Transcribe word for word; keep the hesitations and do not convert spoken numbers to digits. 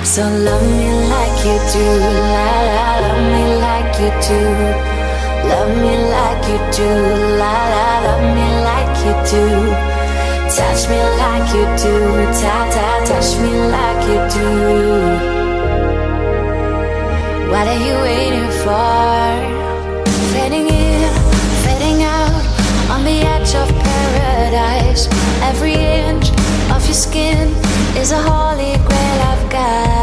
So love me like you do, la la, love me like you do. Love me like you do, la la, love me like you do. Touch me like you do, ta ta, touch me like you do. What are you waiting for? Fading in, fading out, on the edge of paradise. Every inch of your skin is a holy grail I've got.